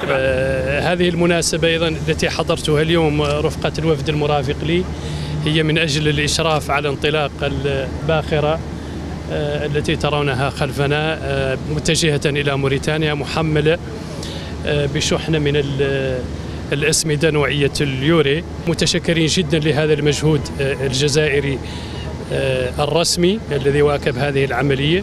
هذه المناسبة أيضا التي حضرتها اليوم رفقة الوفد المرافق لي هي من أجل الإشراف على انطلاق الباخرة التي ترونها خلفنا متجهة إلى موريتانيا محملة بشحنة من الأسمدة نوعية اليوري. متشكرين جدا لهذا المجهود الجزائري الرسمي الذي واكب هذه العملية،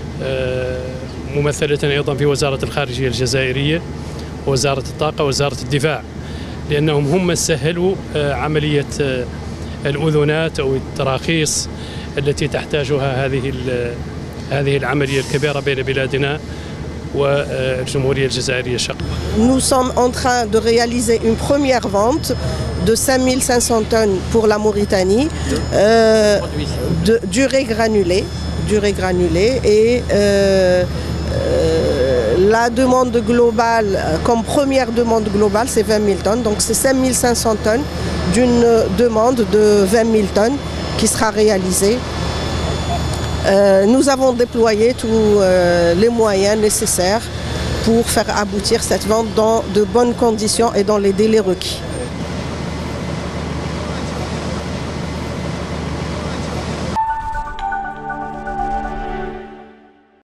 ممثلة أيضا في وزارة الخارجية الجزائرية، وزارة الطاقة، وزارة الدفاع، لأنهم هم من سهلوا عملية الأذونات أو التراخيص التي تحتاجها هذه العملية الكبيرة بين بلادنا والجمهورية الجزائرية الشقيقة. Nous sommes en train de réaliser une première vente de 5500 tonnes pour la Mauritanie, d'urée granulée et la demande globale, comme première demande globale, c'est 20 000 tonnes. Donc c'est 5500 tonnes d'une demande de 20 000 tonnes qui sera réalisée. Nous avons déployé tous les moyens nécessaires pour faire aboutir cette vente dans de bonnes conditions et dans les délais requis.